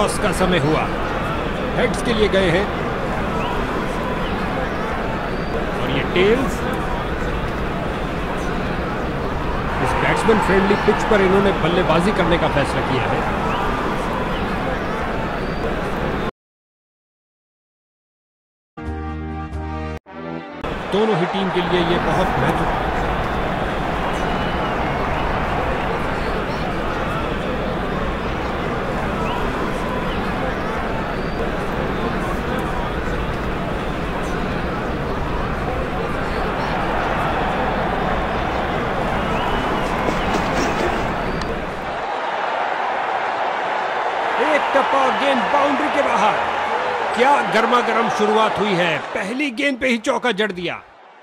Toss का समय हुआ। हेड्स के लिए गए हैं और ये टेल्स। इस बैट्समैन फ्रेंडली पिच पर इन्होंने बल्लेबाजी करने का फैसला किया है। दोनों ही टीम के लिए यह बहुत महत्वपूर्ण। टप्पा और गेंद बाउंड्री के बाहर। क्या गर्मा गर्म शुरुआत हुई है, पहली गेंद पे ही चौका जड़ दिया।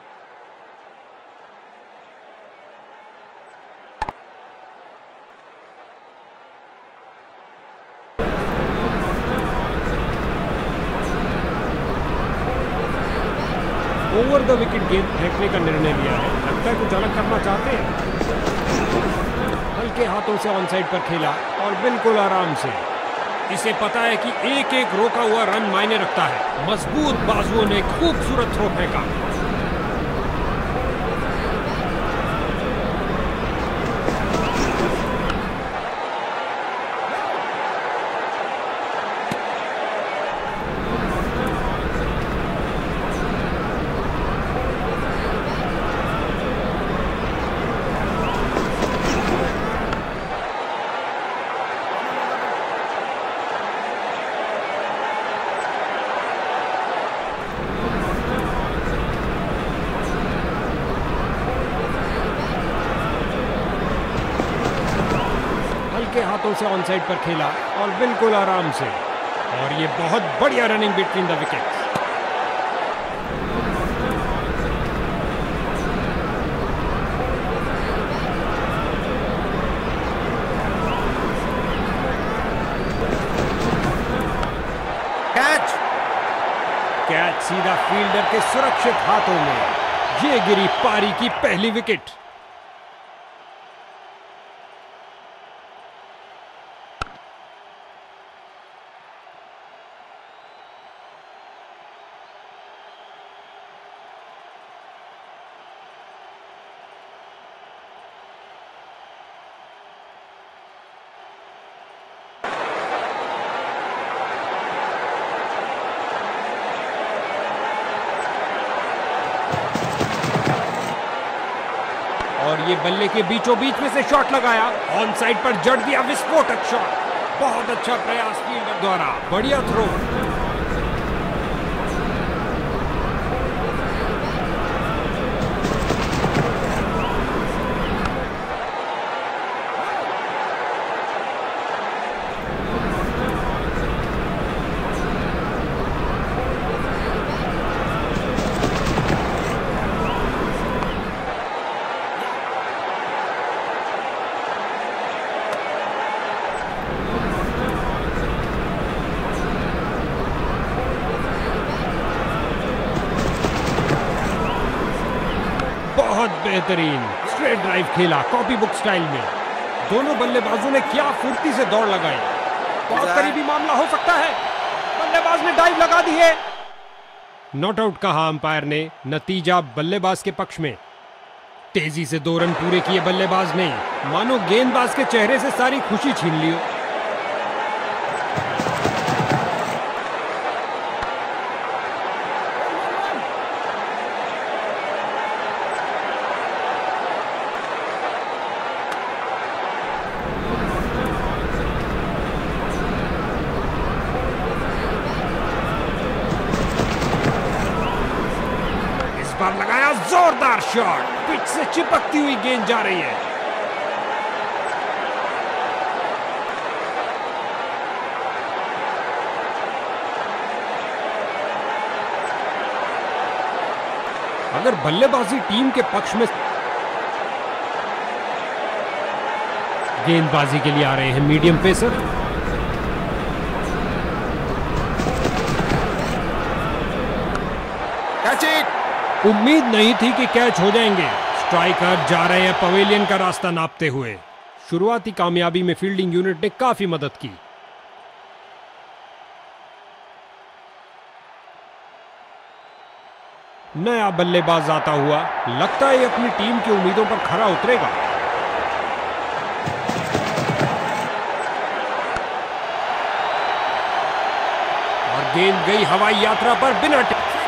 ओवर द विकेट गेंद फेंकने का निर्णय लिया है। लगता है कुछ अलग करना चाहते हैं। हल्के हाथों से ऑन साइड पर खेला और बिल्कुल आराम से। इसे पता है कि एक एक रोका हुआ रन मायने रखता है। मजबूत बाजुओं ने खूबसूरत थ्रो फेंका। के हाथों से ऑन साइड पर खेला और बिल्कुल आराम से। और ये बहुत बढ़िया running between the wickets. Catch सीधा फील्डर के सुरक्षित हाथों में। ये गिरी पारी की पहली विकेट। और ये बल्ले के बीचों बीच में से शॉट लगाया, ऑन साइड पर जड़ दिया विस्फोटक शॉट। बहुत अच्छा प्रयास फील्डर द्वारा, बढ़िया थ्रो। बहुत बेहतरीन स्ट्रेट ड्राइव खेला कॉपी बुक स्टाइल में। दोनों बल्लेबाजों ने क्या फुर्ती से दौड़ लगाई। बहुत करीबी मामला हो सकता है। बल्लेबाज ने डाइव लगा दी है। नॉट आउट कहा अंपायर ने। नतीजा बल्लेबाज के पक्ष में। तेजी से 2 रन पूरे किए बल्लेबाज ने। मानो गेंदबाज के चेहरे से सारी खुशी छीन ली। पर लगाया जोरदार शॉट। पिच से चिपकती हुई गेंद जा रही है। अगर बल्लेबाजी टीम के पक्ष में। गेंदबाजी के लिए आ रहे हैं मीडियम पेसर। उम्मीद नहीं थी कि कैच हो जाएंगे। स्ट्राइकर जा रहे हैं पवेलियन का रास्ता नापते हुए। शुरुआती कामयाबी में फील्डिंग यूनिट ने काफी मदद की। नया बल्लेबाज आता हुआ, लगता है अपनी टीम की उम्मीदों पर खरा उतरेगा। और गेंद गई हवाई यात्रा पर बिना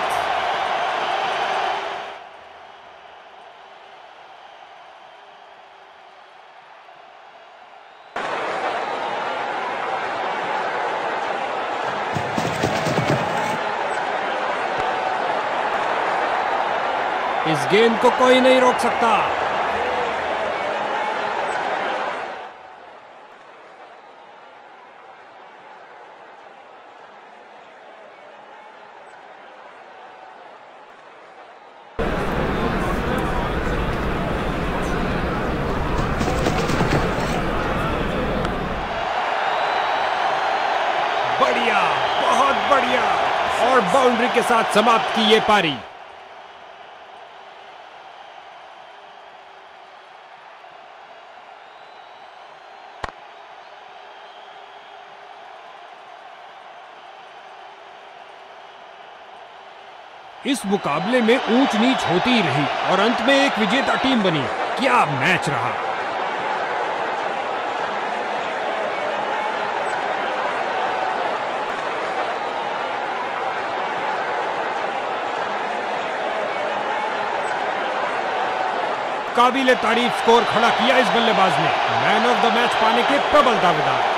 इस गेंद को कोई नहीं रोक सकता। बढ़िया, बहुत बढ़िया, और बाउंड्री के साथ समाप्त की ये पारी। इस मुकाबले में ऊंच नीच होती ही रही और अंत में एक विजेता टीम बनी। क्या मैच रहा। काबिले तारीफ स्कोर खड़ा किया इस बल्लेबाज ने। मैन ऑफ द मैच पाने के प्रबल दावेदार।